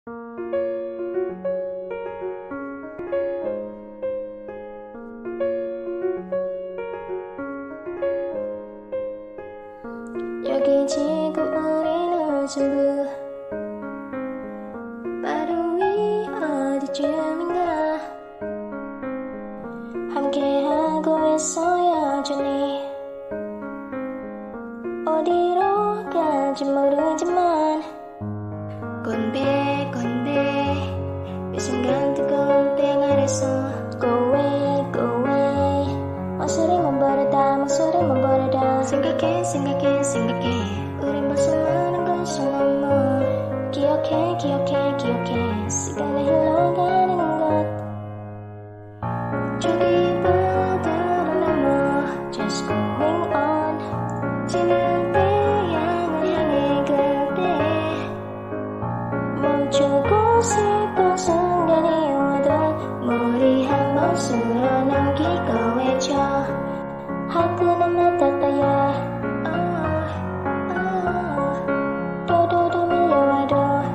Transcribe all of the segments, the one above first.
여기 지금 우리는 전부 바로 위 어디쯤인가 함께하고 있어 여전히 어디로 가지 모르지만 건배 그 순간 뜨거운 태양 아래서 Go away 목소리만 버려다 생각해 우리 모습 많은 것이 너무 기억해 시간이 흘러가는 것 저기 바다를 넘어 Just going on 지는 태양을 향해 그대 멈추고 싶은 순간이 와도 머리 한번 쓸어 넘기고 외쳐 하쿠나 마타타야 도도도 밀려와도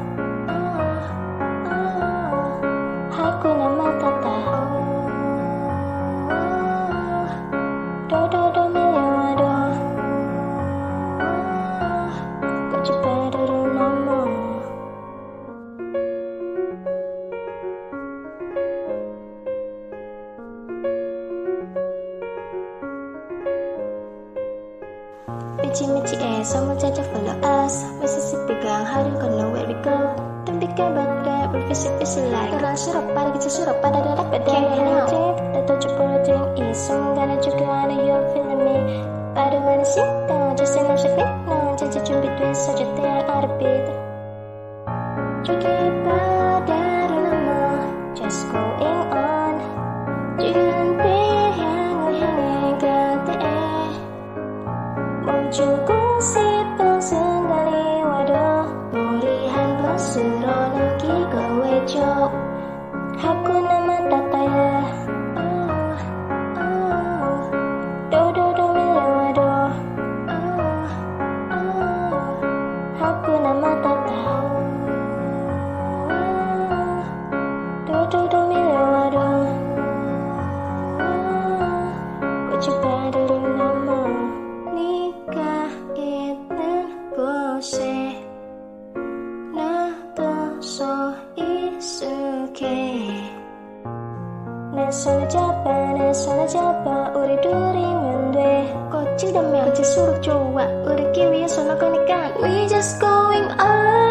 하쿠나 마타타 도도도 밀려와도 꽃이 바다를 넘어 미치미치에서 못 찾아 follow us Mississippi 강 하루 건너 where we go 덤비깔 바다 we're fishy like 그런 수록 빠르게 칠수록 바다를 Can't hang out 나도 쭈뿌러진 이 순간을 죽여 하는 you're feeling me 빠르가는 시간 어쩔 수 없이 넌 진짜 준비됐어 저 태양 아랫빛 저기 바다를 넘어 Just going on 지금 태양을 향해 그대에 멈추고 싶은 순간이 와도 머리 한번 쓸어 넘기고 외쳐 하쿠나 마타타야 도도도 밀려와도 하쿠나 마타타 도도도 밀려와도 꽃이 바다를 넘어 네가 있는 곳에 나도 서 있을게 내 손을 잡아 우리 둘이면 돼 꽃이 되면 꽃일수록 좋아 우리끼리 위해서 널 거니까 We just going on